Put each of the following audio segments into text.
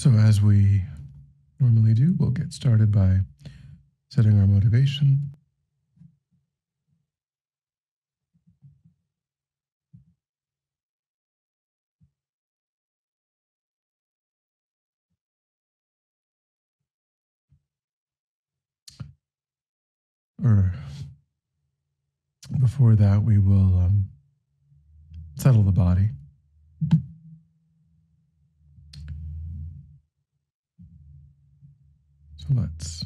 So, as we normally do, we'll get started by setting our motivation. Or before that, we will settle the body. So, let's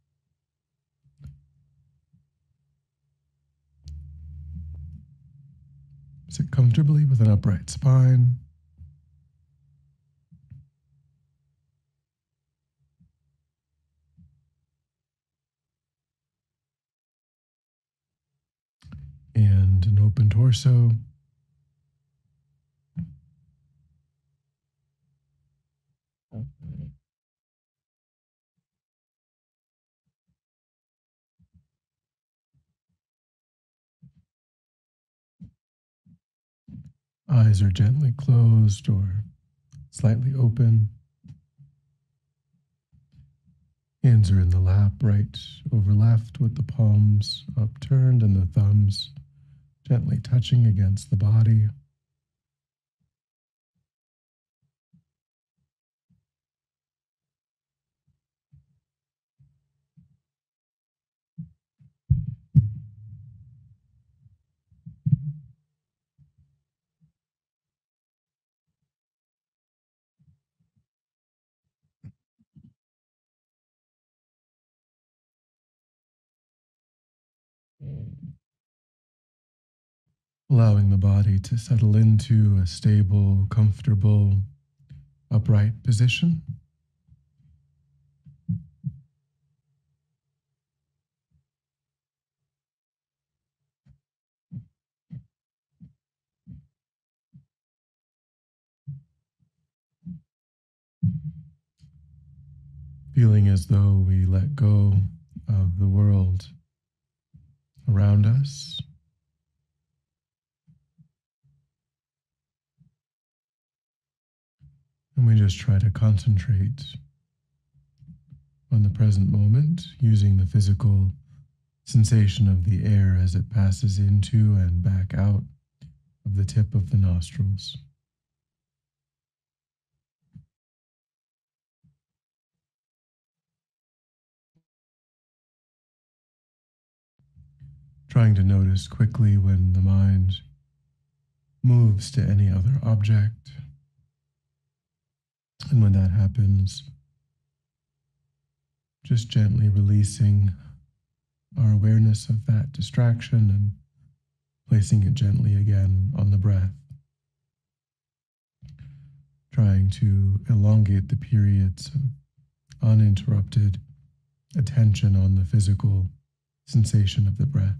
sit comfortably with an upright spine. And an open torso. Eyes are gently closed or slightly open. Hands are in the lap, right over left, with the palms upturned and the thumbs gently touching against the body. Allowing the body to settle into a stable, comfortable, upright position. Feeling as though we let go of the world around us. And we just try to concentrate on the present moment, using the physical sensation of the air as it passes into and back out of the tip of the nostrils. Trying to notice quickly when the mind moves to any other object. And when that happens, just gently releasing our awareness of that distraction and placing it gently again on the breath. Trying to elongate the periods of uninterrupted attention on the physical sensation of the breath.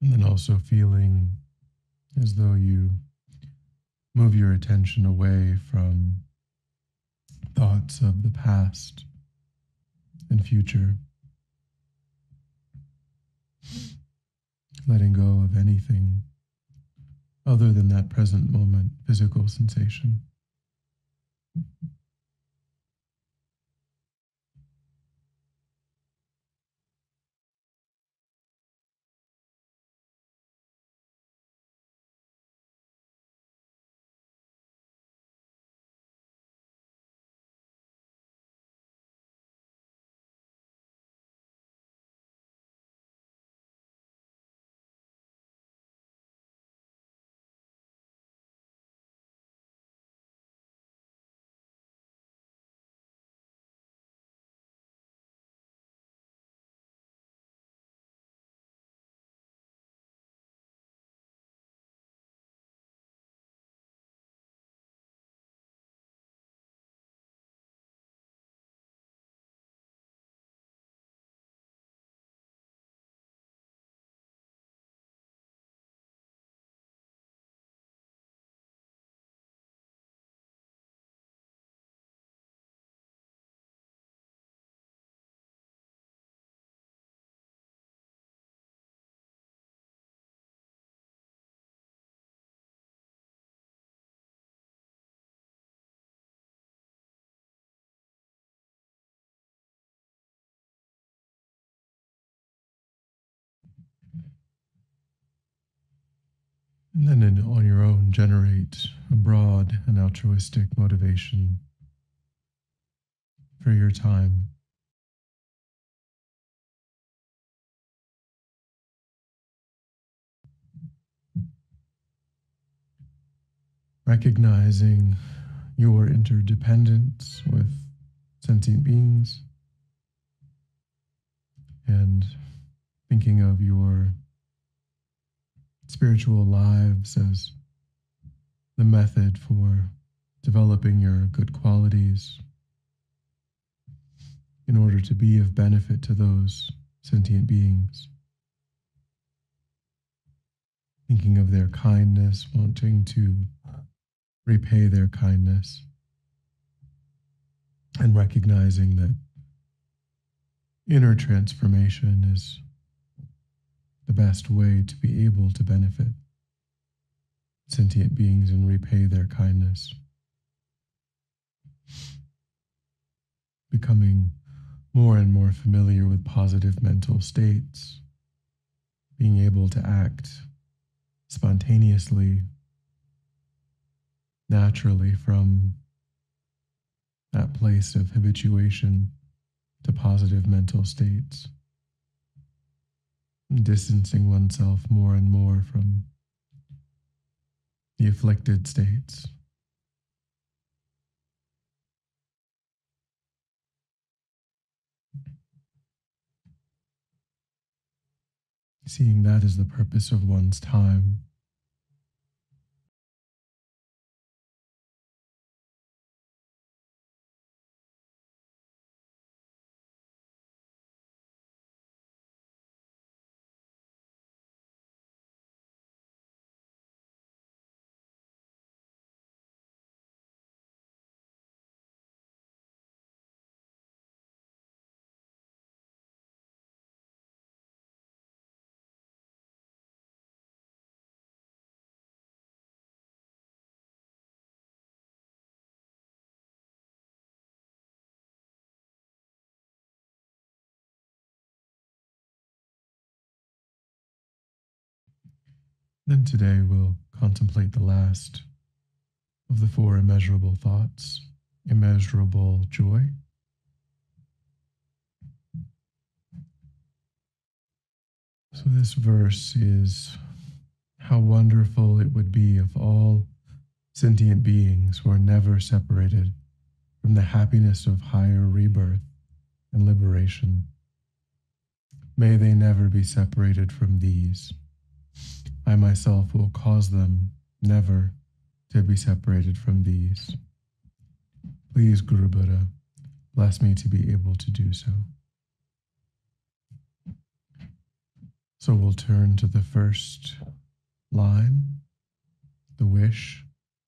And then also feeling as though you move your attention away from thoughts of the past and future, letting go of anything other than that present moment physical sensation. And then on your own, generate a broad and altruistic motivation for your time. Recognizing your interdependence with sentient beings and thinking of your spiritual lives as the method for developing your good qualities in order to be of benefit to those sentient beings. Thinking of their kindness, wanting to repay their kindness, and recognizing that inner transformation is the best way to be able to benefit sentient beings and repay their kindness. Becoming more and more familiar with positive mental states, being able to act spontaneously, naturally from that place of habituation to positive mental states, distancing oneself more and more from the afflicted states. Seeing that as the purpose of one's time. Then today we'll contemplate the last of the four immeasurable thoughts, immeasurable joy. So this verse is how wonderful it would be if all sentient beings were never separated from the happiness of higher rebirth and liberation. May they never be separated from these. I myself will cause them never to be separated from these. Please, Guru Buddha, bless me to be able to do so. So we'll turn to the first line, the wish,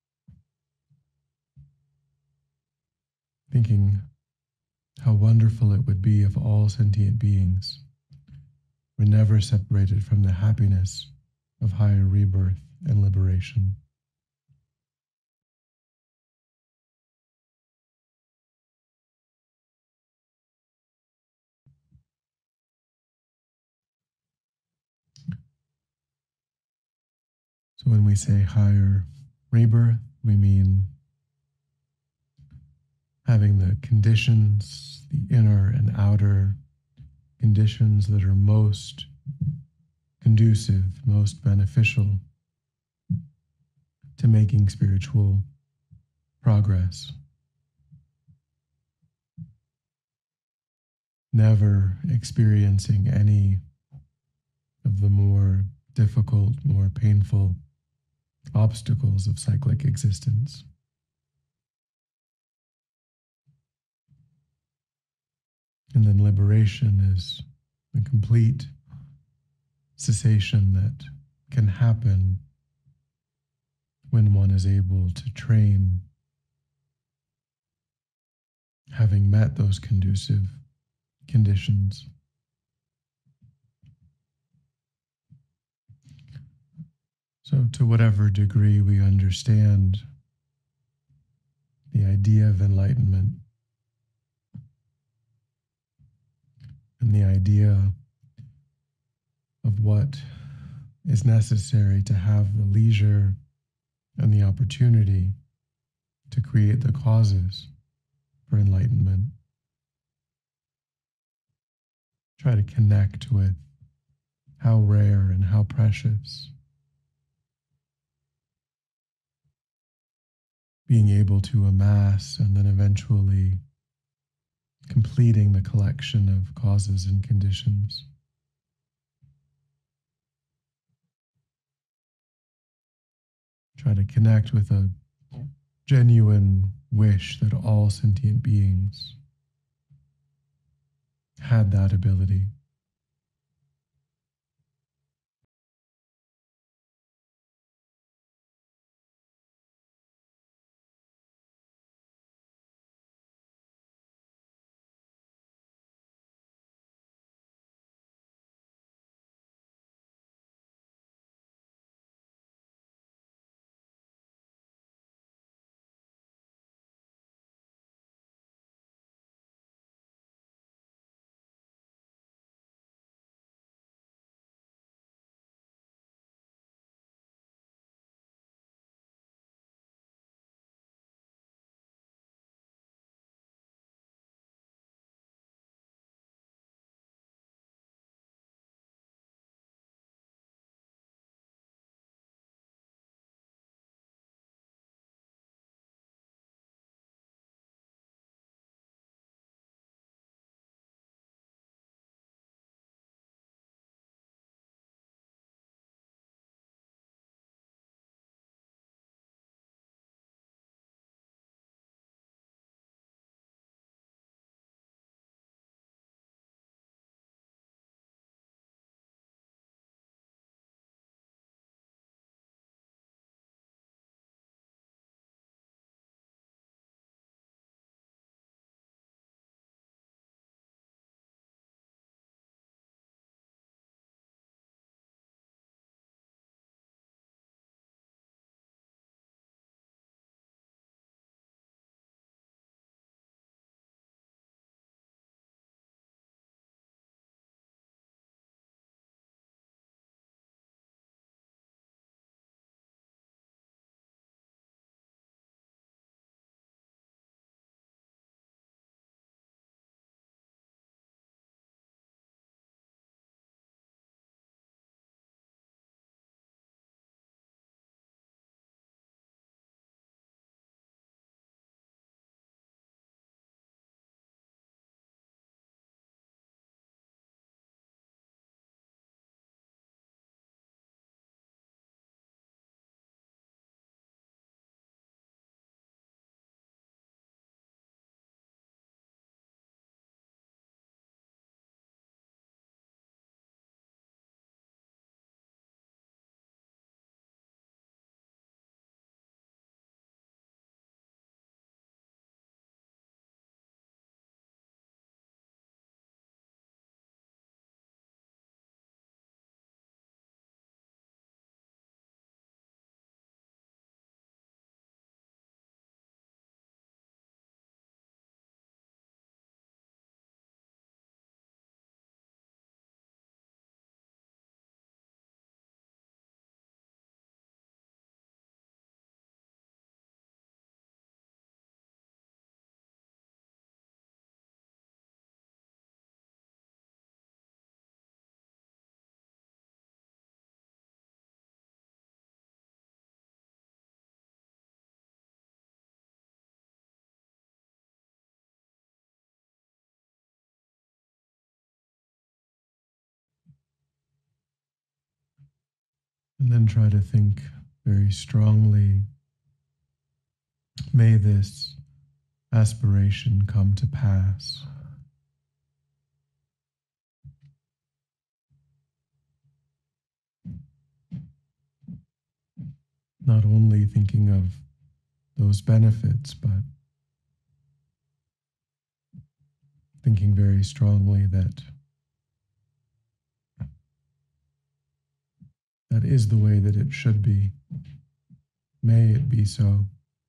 thinking how wonderful it would be if all sentient beings were never separated from the happiness of higher rebirth and liberation. So when we say higher rebirth, we mean having the conditions, the inner and outer conditions that are most conducive, most beneficial to making spiritual progress. Never experiencing any of the more difficult, more painful obstacles of cyclic existence. And then liberation is the complete cessation that can happen when one is able to train, having met those conducive conditions. So, to whatever degree we understand the idea of enlightenment and the idea of what is necessary to have the leisure and the opportunity to create the causes for enlightenment, try to connect with how rare and how precious being able to amass and then eventually completing the collection of causes and conditions. Try to connect with a genuine wish that all sentient beings had that ability. And then try to think very strongly, may this aspiration come to pass. Not only thinking of those benefits, but thinking very strongly that that is the way that it should be. May it be so.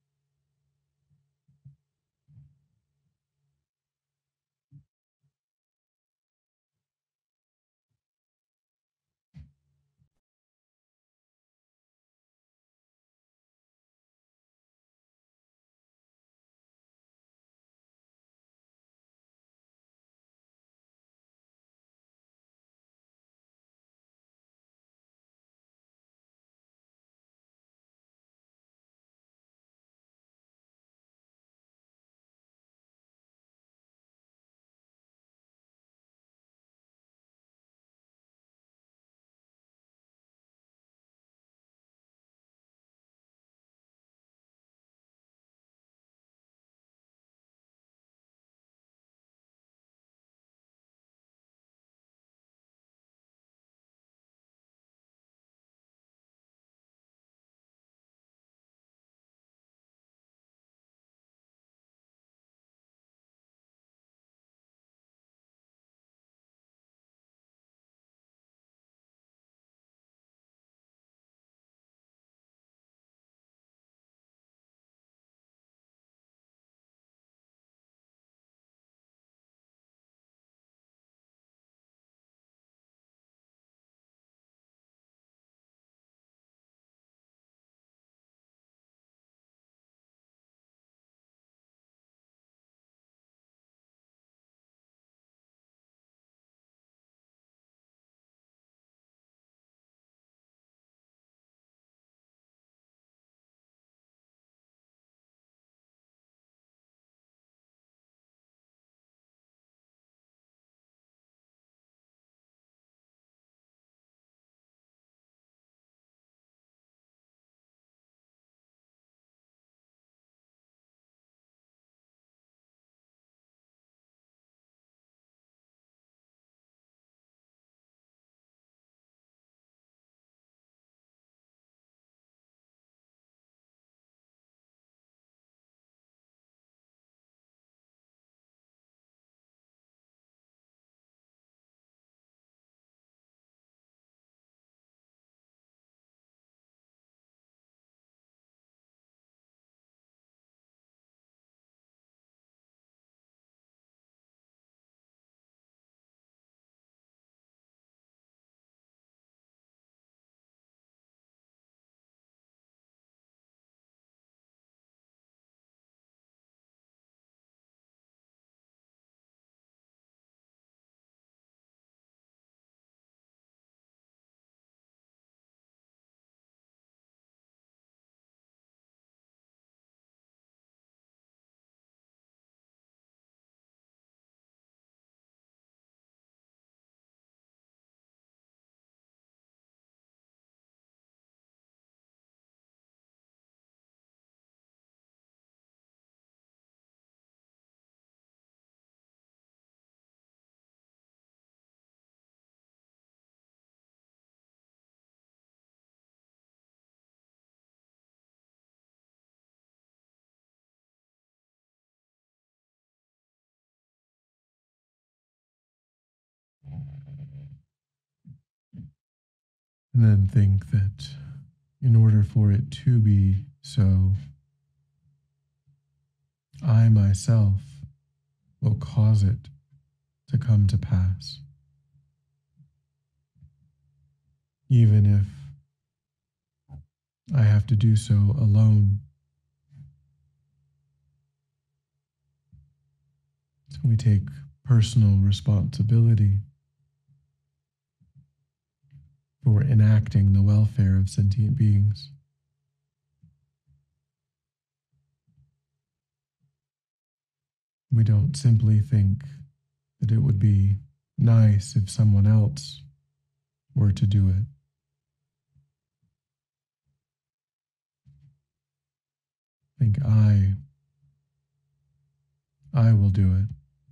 And then think that in order for it to be so, I myself will cause it to come to pass. Even if I have to do so alone. So we take personal responsibility for enacting the welfare of sentient beings. We don't simply think that it would be nice if someone else were to do it. Think, I will do it.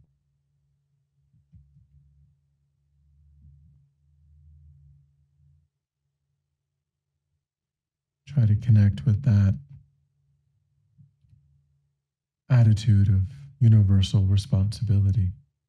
Try to connect with that attitude of universal responsibility.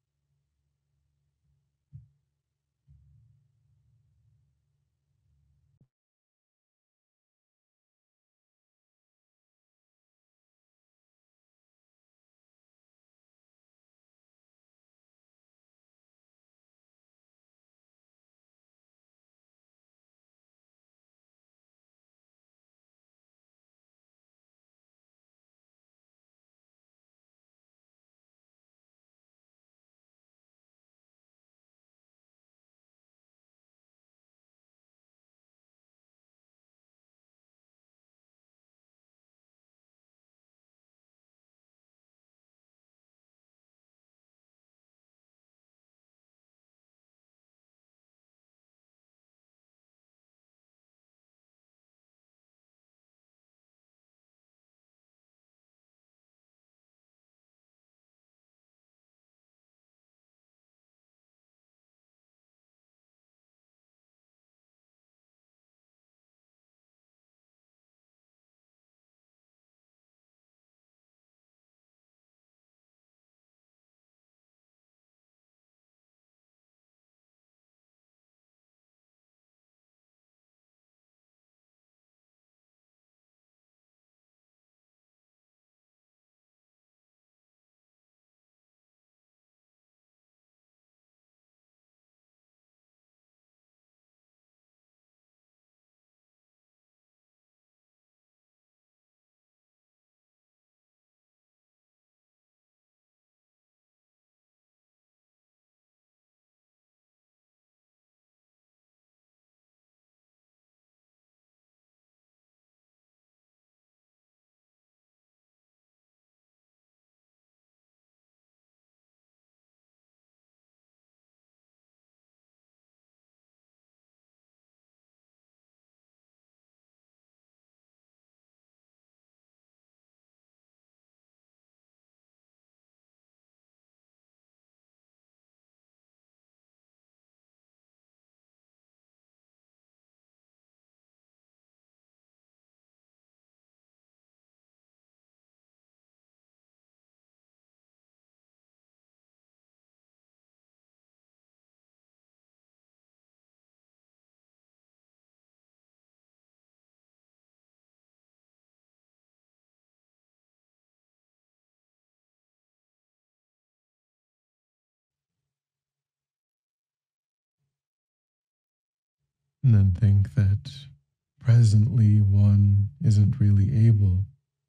And then think that presently one isn't really able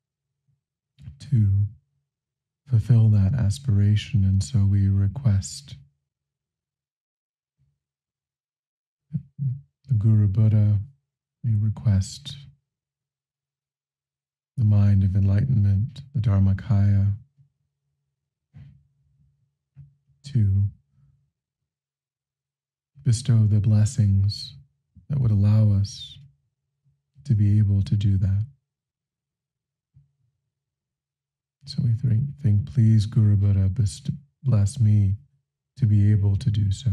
to fulfill that aspiration, and so we request the Guru Buddha, we request the mind of enlightenment, the Dharmakaya, to bestow the blessings that would allow us to be able to do that. So we think, please, Guru Buddha, bless me to be able to do so.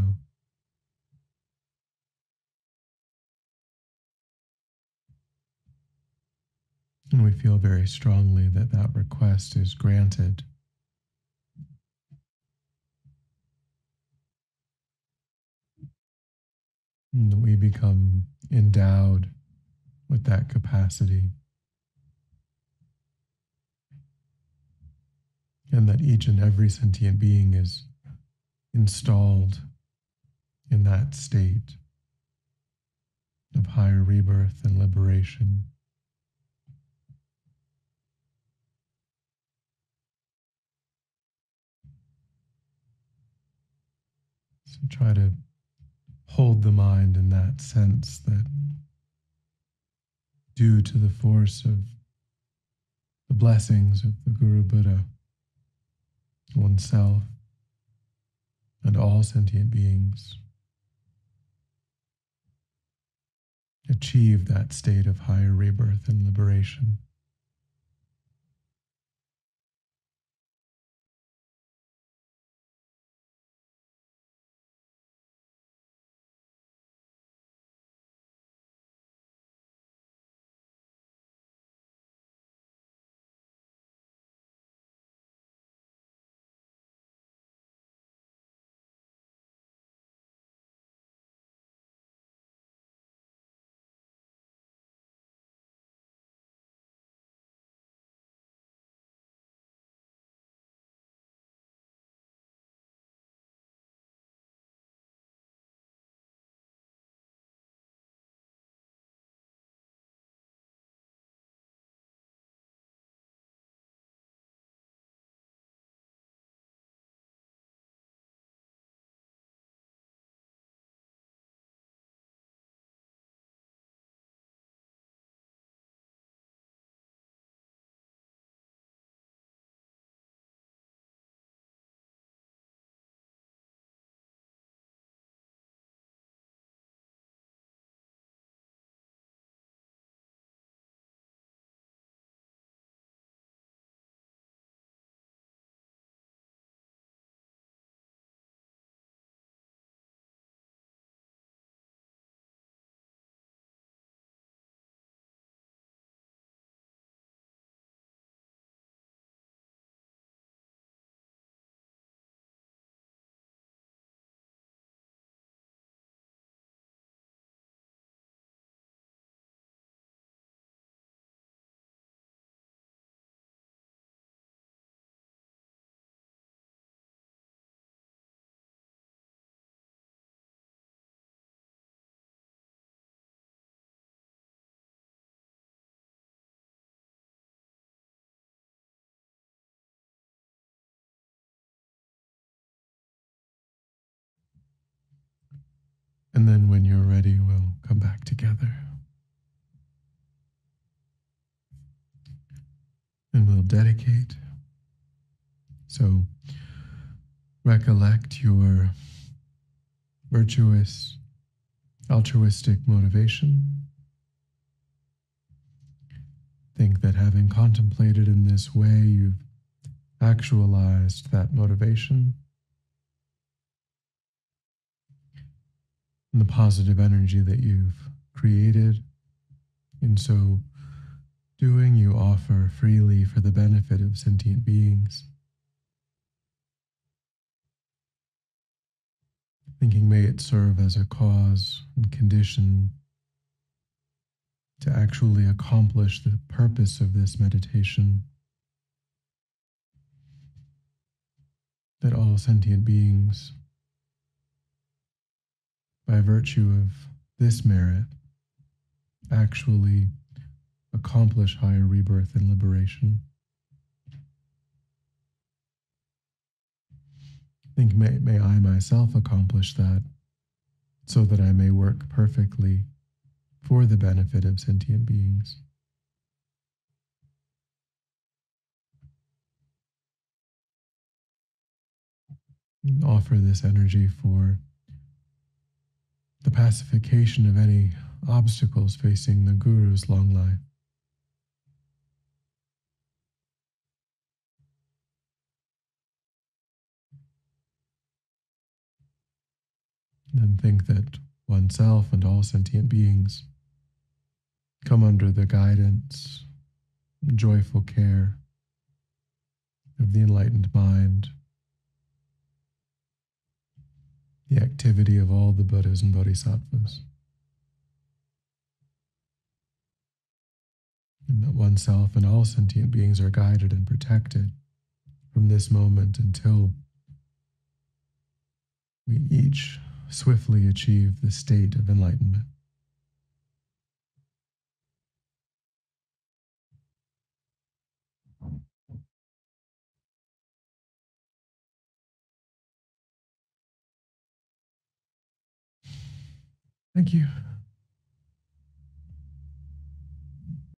And we feel very strongly that that request is granted. And that we become endowed with that capacity. And that each and every sentient being is installed in that state of higher rebirth and liberation. So try to hold the mind in that sense that due to the force of the blessings of the Guru Buddha, oneself, and all sentient beings achieve that state of higher rebirth and liberation. And then when you're ready, we'll come back together. And we'll dedicate. So recollect your virtuous, altruistic motivation. Think that having contemplated in this way, you've actualized that motivation and the positive energy that you've created. In so doing, you offer freely for the benefit of sentient beings. Thinking, may it serve as a cause and condition to actually accomplish the purpose of this meditation, that all sentient beings, by virtue of this merit, actually accomplish higher rebirth and liberation. Think, may I myself accomplish that, so that I may work perfectly for the benefit of sentient beings. And offer this energy for the pacification of any obstacles facing the Guru's long life. And then think that oneself and all sentient beings come under the guidance and joyful care of the enlightened mind, the activity of all the Buddhas and Bodhisattvas, and that oneself and all sentient beings are guided and protected from this moment until we each swiftly achieve the state of enlightenment. Thank you.